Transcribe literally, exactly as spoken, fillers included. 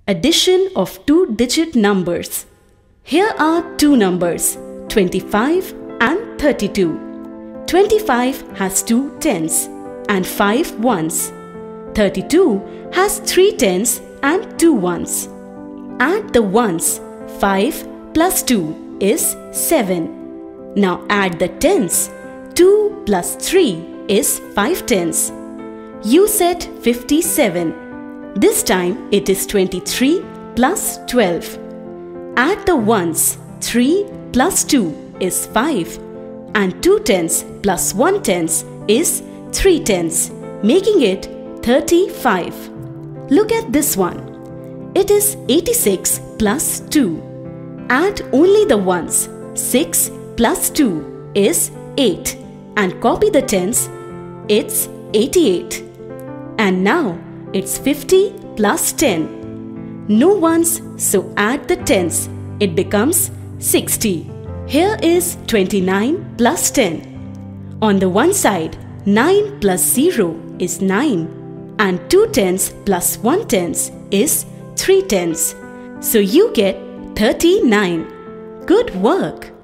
Addition of two-digit numbers. Here are two numbers, twenty-five and thirty-two. twenty-five has two tens and five ones. thirty-two has three tens and two ones. Add the ones. five plus two is seven. Now add the tens. two plus three is five tens. You said fifty-seven. This time it is twenty-three plus twelve. Add the ones. three plus two is five. And two tens plus one tens is three tens, making it thirty-five. Look at this one. It is eighty-six plus two. Add only the ones. six plus two is eight. And copy the tens. It's eighty-eight. And now it's fifty plus ten. No ones, so add the tens. It becomes sixty. Here is twenty-nine plus ten. On the one side, nine plus zero is nine. And two tens plus one tens is three tens. So you get thirty-nine. Good work!